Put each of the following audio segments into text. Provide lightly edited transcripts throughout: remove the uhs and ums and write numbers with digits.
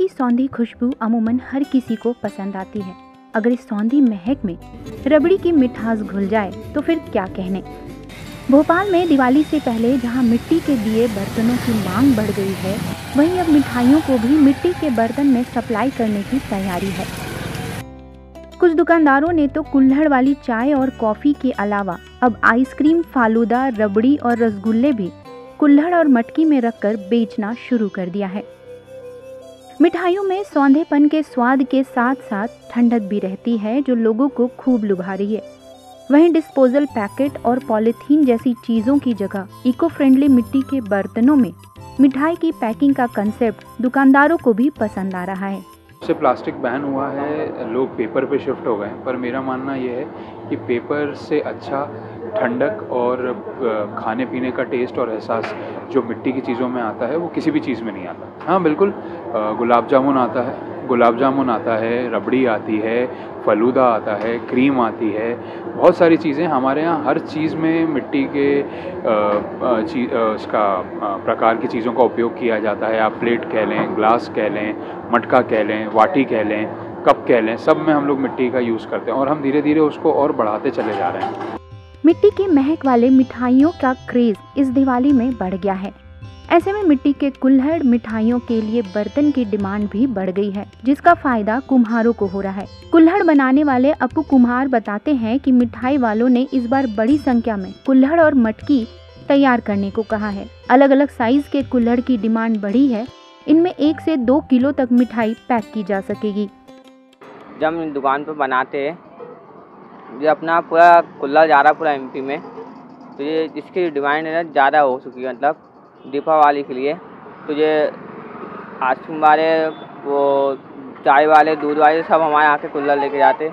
की सौंधी खुशबू अमूमन हर किसी को पसंद आती है। अगर इस सौंधी महक में रबड़ी की मिठास घुल जाए तो फिर क्या कहने। भोपाल में दिवाली से पहले जहां मिट्टी के दिए बर्तनों की मांग बढ़ गई है, वहीं अब मिठाइयों को भी मिट्टी के बर्तन में सप्लाई करने की तैयारी है। कुछ दुकानदारों ने तो कुल्हड़ वाली चाय और कॉफी के अलावा अब आइसक्रीम, फालूदा, रबड़ी और रसगुल्ले भी कुल्हड़ और मटकी में रखकर बेचना शुरू कर दिया है। मिठाइयों में सौंधेपन के स्वाद के साथ साथ ठंडक भी रहती है, जो लोगों को खूब लुभा रही है। वहीं डिस्पोजल पैकेट और पॉलीथीन जैसी चीजों की जगह इको फ्रेंडली मिट्टी के बर्तनों में मिठाई की पैकिंग का कंसेप्ट दुकानदारों को भी पसंद आ रहा है। से प्लास्टिक बैन हुआ है, लोग पेपर पे शिफ्ट हो गए हैं, पर मेरा मानना ये है कि पेपर से अच्छा ठंडक और खाने पीने का टेस्ट और एहसास जो मिट्टी की चीज़ों में आता है वो किसी भी चीज़ में नहीं आता। हाँ बिल्कुल, गुलाब जामुन आता है, रबड़ी आती है, फलूदा आता है, क्रीम आती है, बहुत सारी चीज़ें हमारे यहाँ हर चीज़ में मिट्टी के इसका प्रकार की चीज़ों का उपयोग किया जाता है। आप प्लेट कह लें, ग्लास कह लें, मटका कह लें, वाटी कह लें, कप कह लें, सब में हम लोग मिट्टी का यूज़ करते हैं और हम धीरे धीरे उसको और बढ़ाते चले जा रहे हैं। मिट्टी की महक वाले मिठाइयों का क्रेज इस दिवाली में बढ़ गया है। ऐसे में मिट्टी के कुल्हड़ मिठाइयों के लिए बर्तन की डिमांड भी बढ़ गई है, जिसका फायदा कुम्हारों को हो रहा है। कुल्हड़ बनाने वाले अपू कुम्हार बताते हैं कि मिठाई वालों ने इस बार बड़ी संख्या में कुल्हड़ और मटकी तैयार करने को कहा है। अलग अलग साइज के कुल्हड़ की डिमांड बढ़ी है। इनमें 1 से 2 किलो तक मिठाई पैक की जा सकेगी। जब हम दुकान पर बनाते हैं, जो अपना पूरा कुल्हड़ जा रहा पूरा एमपी में, तो ये इसकी डिमांड है ज़्यादा हो चुकी है। मतलब दीपावली के लिए तो ये आइसक्रीम वाले, वो चाय वाले, दूध वाले सब हमारे यहाँ के कुल्हड़ लेके जाते।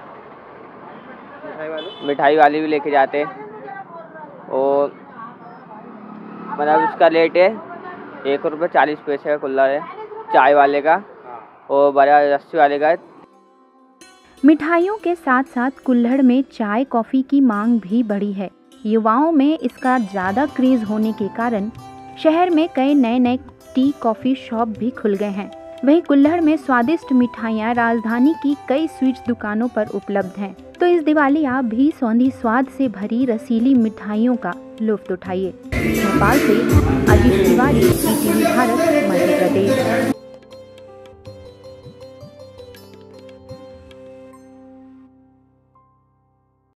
मिठाई वाले भी लेके जाते। और मतलब उसका रेट है 1 रुपये 40 पैसे का कुल्हड़ है चाय वाले का, और बड़ा रस्सी वाले का। मिठाइयों के साथ साथ कुल्हड़ में चाय, कॉफ़ी की मांग भी बढ़ी है। युवाओं में इसका ज़्यादा क्रेज होने के कारण शहर में कई नए टी कॉफ़ी शॉप भी खुल गए हैं। वहीं कुल्हड़ में स्वादिष्ट मिठाइयाँ राजधानी की कई स्वीट्स दुकानों पर उपलब्ध हैं। तो इस दिवाली आप भी सौंधी स्वाद से भरी रसीली मिठाइयों का लुत्फ उठाइए। भोपाल से अजीत तिवारी, ईटीवी भारत, मध्य प्रदेश।